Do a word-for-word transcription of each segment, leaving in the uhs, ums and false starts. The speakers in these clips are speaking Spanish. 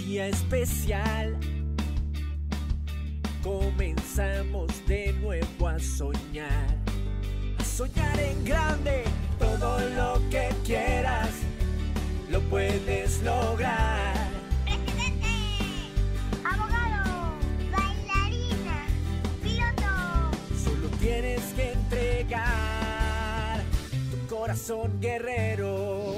día especial. Comenzamos de nuevo a soñar, a soñar en grande. Todo lo que quieras lo puedes lograr. Presidente, abogado, bailarina, piloto. Solo tienes que entregar tu corazón guerrero.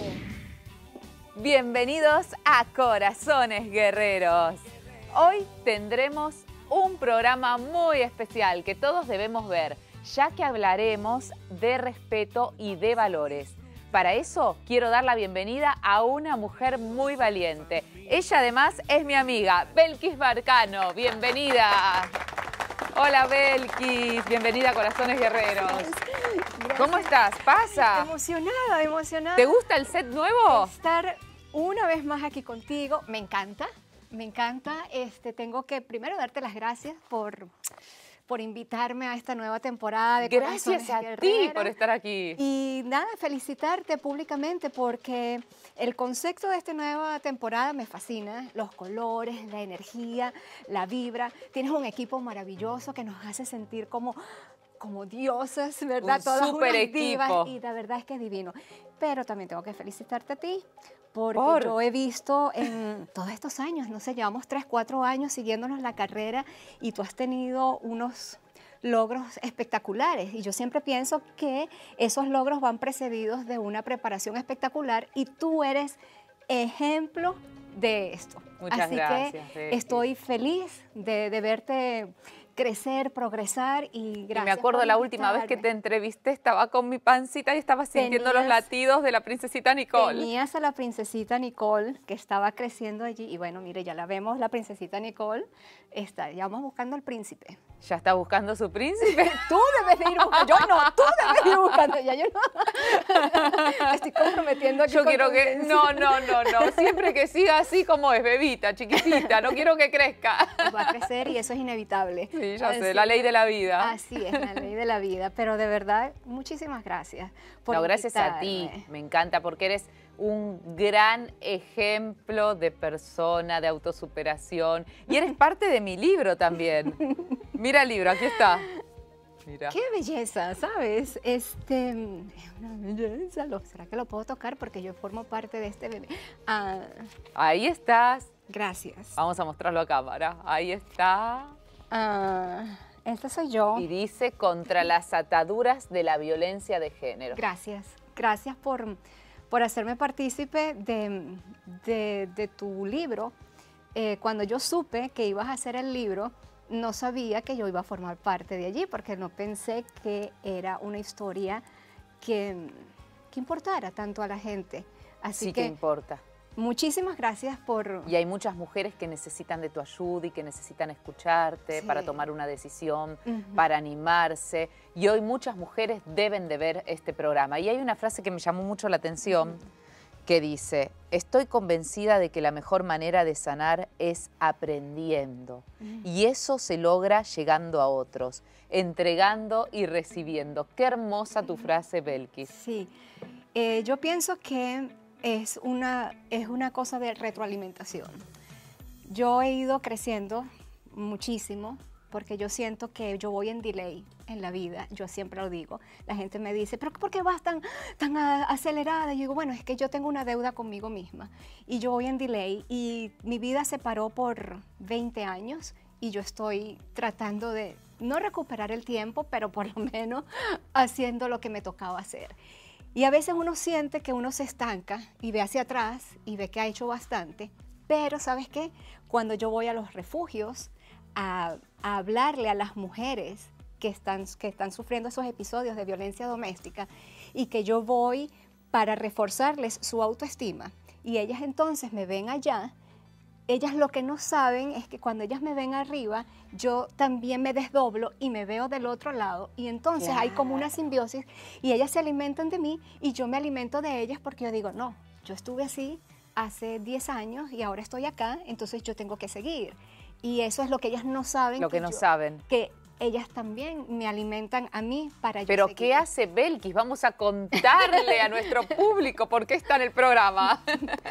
Bienvenidos a Corazones Guerreros. Hoy tendremos un programa muy especial que todos debemos ver, ya que hablaremos de respeto y de valores. Para eso quiero dar la bienvenida a una mujer muy valiente. Ella además es mi amiga, Belkis Barcano. Bienvenida. Hola Belkis, bienvenida a Corazones Guerreros. Gracias. ¿Cómo estás? ¿Pasa? Emocionada, emocionada. ¿Te gusta el set nuevo? Estar una vez más aquí contigo, me encanta, me encanta. Este, tengo que primero darte las gracias por, por invitarme a esta nueva temporada de Gracias Corazones a Guerreros. ti por estar aquí. Y nada, felicitarte públicamente porque el concepto de esta nueva temporada me fascina. Los colores, la energía, la vibra. Tienes un equipo maravilloso que nos hace sentir como... como diosas, ¿verdad? Un Todas súper unas equipo. divas, y la verdad es que es divino. Pero también tengo que felicitarte a ti, porque ¿Por? yo he visto en todos estos años, no sé, llevamos tres, cuatro años siguiéndonos la carrera y tú has tenido unos logros espectaculares. Y yo siempre pienso que esos logros van precedidos de una preparación espectacular y tú eres ejemplo de esto. Muchas Así gracias, que Belkis. estoy feliz de, de verte crecer, progresar y gracias. Y me acuerdo por la última vez que te invitarme. entrevisté, estaba con mi pancita y estaba sintiendo los Tenías- latidos de la princesita Nicole. Tenías a la princesita Nicole que estaba creciendo allí y bueno, mire, ya la vemos, la princesita Nicole está, ya vamos buscando al príncipe. ¿Ya está buscando su príncipe? Tú debes de ir buscando, yo no, tú debes de ir buscando, ya yo no. Me estoy comprometiendo aquí Yo con quiero tu que... audiencia. No, no, no, no. Siempre que siga así como es, bebita, chiquitita. No quiero que crezca. Va a crecer y eso es inevitable. Sí, ya sé, Así- la ley de la vida. Así es, la ley de la vida, pero de verdad, muchísimas gracias por No, gracias a ti. invitarme. Me encanta porque eres un gran ejemplo de persona, de autosuperación. Y eres parte de mi libro también. Mira el libro, aquí está. Mira. Qué belleza, ¿sabes? Este, es una belleza. Lo- ¿Será que lo puedo tocar? Porque yo formo parte de este bebé. Ah, Ahí estás. gracias. Vamos a mostrarlo a cámara. Ahí está. Ah, esta soy yo. Y dice contra las ataduras de la violencia de género. Gracias. Gracias por, por hacerme partícipe de, de- de tu libro. Eh, cuando yo supe que ibas a hacer el libro, no sabía que yo iba a formar parte de allí, porque no pensé que era una historia que, que importara tanto a la gente. Así Sí que que importa. muchísimas gracias por... Y hay muchas mujeres que necesitan de tu ayuda y que necesitan escucharte Sí. para tomar una decisión, Ujú. para animarse. Y hoy muchas mujeres deben de ver este programa. Y hay una frase que me llamó mucho la atención que dice, estoy convencida de que la mejor manera de sanar es aprendiendo. Y eso se logra llegando a otros, entregando y recibiendo. Qué hermosa tu frase, Belkis. Sí, Eh, yo pienso que es una, es una cosa de retroalimentación. Yo he ido creciendo muchísimo porque yo siento que yo voy en delay en la vida, yo siempre lo digo. La gente me dice, ¿pero por qué vas tan, tan a- acelerada? Y yo digo, bueno, es que yo tengo una deuda conmigo misma y yo voy en delay y mi vida se paró por veinte años y yo estoy tratando de no recuperar el tiempo, pero por lo menos haciendo lo que me tocaba hacer. Y a veces uno siente que uno se estanca y ve hacia atrás y ve que ha hecho bastante, pero ¿sabes qué? Cuando yo voy a los refugios a, a hablarle a las mujeres que están, que están sufriendo esos episodios de violencia doméstica y que yo voy para reforzarles su autoestima y ellas entonces me ven allá, ellas lo que no saben es que cuando ellas me ven arriba, yo también me desdoblo y me veo del otro lado y entonces hay como una simbiosis y ellas se alimentan de mí y yo me alimento de ellas porque yo digo, no, yo estuve así hace diez años y ahora estoy acá, entonces yo tengo que seguir. Y eso es lo que ellas no saben. Lo que no yo- saben. Que ellas también me alimentan a mí para yo ¿Pero seguir. qué hace Belkis? Vamos a contarle a nuestro público por qué está en el programa.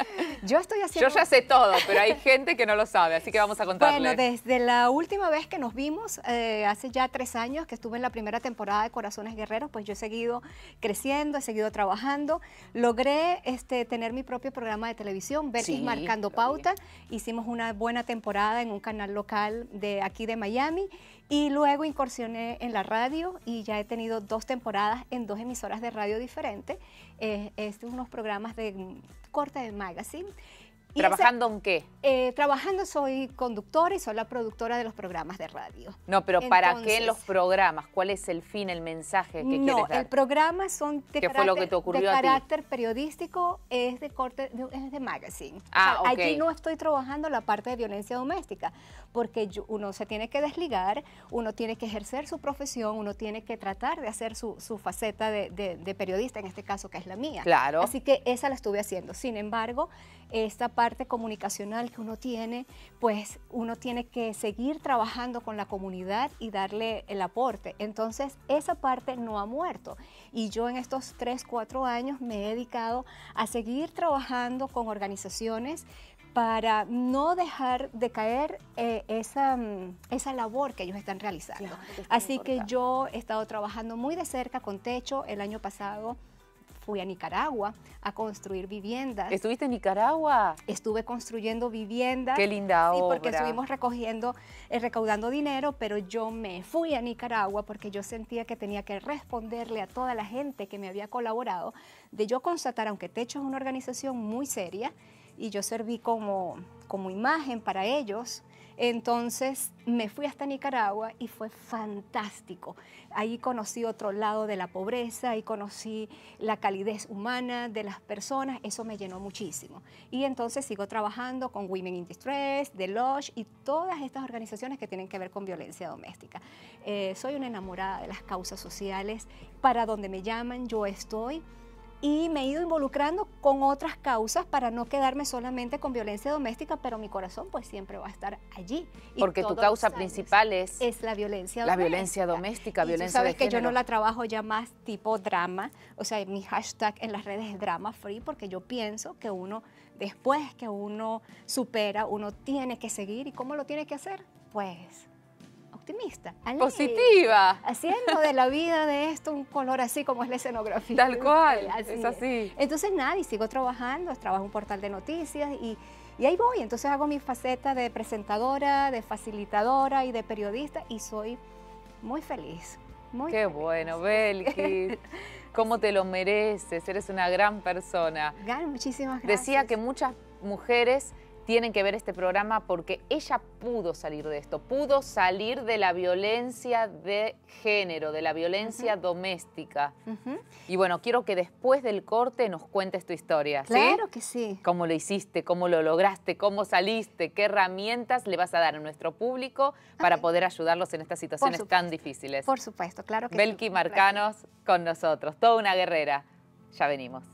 Yo estoy haciendo... Yo ya sé todo, pero hay gente que no lo sabe, así que vamos a contarle. Bueno, desde la última vez que nos vimos, eh, hace ya tres años que estuve en la primera temporada de Corazones Guerreros, pues yo he seguido creciendo, he seguido trabajando. Logré este, tener mi propio programa de televisión, Belkis Sí, Marcando lo vi. Pauta. Hicimos una buena temporada en un canal local de aquí de Miami y luego incursioné en la radio y ya he tenido dos temporadas en dos emisoras de radio diferentes. Eh, es unos programas de mm, corte de magazine. Y ¿Trabajando en qué? ese- eh, trabajando soy conductora y soy la productora de los programas de radio. No, pero ¿para qué en Entonces- los programas? ¿Cuál es el fin, el mensaje que No, quieres dar? el programa son de ¿Qué fue lo que carácter, te ocurrió de a ti? carácter periodístico, es de corte, de- es de magazine. Ah, ok. Allí no estoy trabajando la parte de violencia doméstica, porque yo- uno se tiene que desligar, uno tiene que ejercer su profesión, uno tiene que tratar de hacer su, su faceta de, de- de periodista, en este caso que es la mía. Claro. Así que esa la estuve haciendo. Sin embargo, esta parte comunicacional que uno tiene, pues uno tiene que seguir trabajando con la comunidad y darle el aporte. Entonces, esa parte no ha muerto. Y yo en estos tres, cuatro años me he dedicado a seguir trabajando con organizaciones para no dejar de caer eh, esa, mm, esa labor que ellos están realizando. Claro, que es tan Así que importante. yo he estado trabajando muy de cerca con Techo. El año pasado fui a Nicaragua a construir viviendas. ¿Estuviste en Nicaragua? Estuve construyendo viviendas. Qué linda Sí, obra. porque estuvimos recogiendo, eh, recaudando dinero, pero yo me fui a Nicaragua porque yo sentía que tenía que responderle a toda la gente que me había colaborado, de yo constatar, aunque Techo es una organización muy seria, y yo serví como, como imagen para ellos. Entonces me fui hasta Nicaragua y fue fantástico. Ahí conocí otro lado de la pobreza, ahí conocí la calidez humana de las personas, eso me llenó muchísimo. Y entonces sigo trabajando con Women in Distress, The Lodge y todas estas organizaciones que tienen que ver con violencia doméstica. Eh, soy una enamorada de las causas sociales, para donde me llaman yo estoy. Y me he ido involucrando con otras causas para no quedarme solamente con violencia doméstica, pero mi corazón pues siempre va a estar allí. Y Porque tu todos causa los años principal es... es la violencia La doméstica. violencia doméstica, Y violencia tú sabes de que yo género. no la trabajo ya más tipo drama, o sea, mi hashtag en las redes es drama free, porque yo pienso que uno, después que uno supera, uno tiene que seguir. ¿Y cómo lo tiene que hacer? Pues optimista, alegre, Positiva. haciendo de la vida de esto un color así como es la escenografía. Tal cual, Así es así. Entonces nada, y sigo trabajando, trabajo en un portal de noticias y, y ahí voy. Entonces hago mi faceta de presentadora, de facilitadora y de periodista y soy muy feliz. Muy Qué feliz. bueno, Belkis. Cómo te lo mereces, eres una gran persona. Gan, muchísimas gracias. Decía que muchas mujeres tienen que ver este programa porque ella pudo salir de esto, pudo salir de la violencia de género, de la violencia doméstica. Ujú. Y bueno, quiero que después del corte nos cuentes tu historia, ¿sí? Claro que sí. ¿Cómo lo hiciste? ¿Cómo lo lograste? ¿Cómo saliste? ¿Qué herramientas le vas a dar a nuestro público para Ok. poder ayudarlos en estas situaciones supuesto. tan difíciles? Por supuesto, claro que Belkis sí. Un placer. Marcanos con nosotros, toda una guerrera. Ya venimos.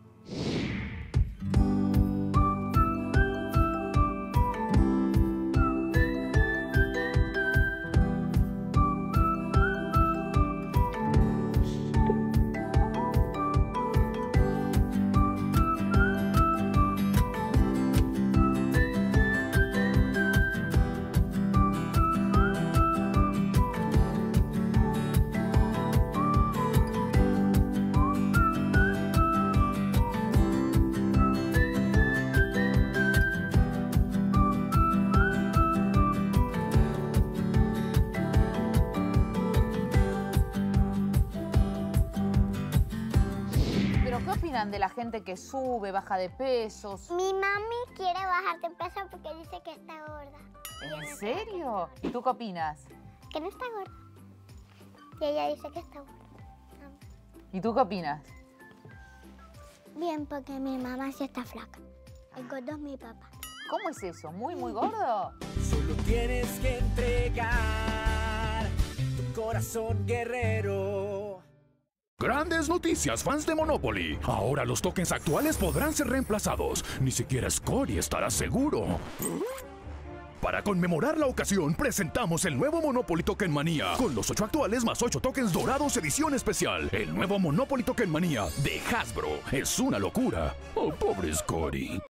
¿Pero qué opinan de la gente que sube, baja de pesos? Mi mami quiere bajar de peso porque dice que está gorda. ¿En serio? ¿Y tú qué opinas? Que no está gorda. Y ella dice que está gorda. ¿Y tú qué opinas? Bien, porque mi mamá sí está flaca. El gordo es mi papá. ¿Cómo es eso? ¿Muy, muy gordo? Solo tienes que entregar tu corazón guerrero. Grandes noticias, fans de Monopoly. Ahora los tokens actuales podrán ser reemplazados. Ni siquiera Scotty estará seguro. Para conmemorar la ocasión, presentamos el nuevo Monopoly Token Manía, con los ocho actuales más ocho tokens dorados edición especial. El nuevo Monopoly Token Manía de Hasbro. Es una locura. Oh, pobre Scotty.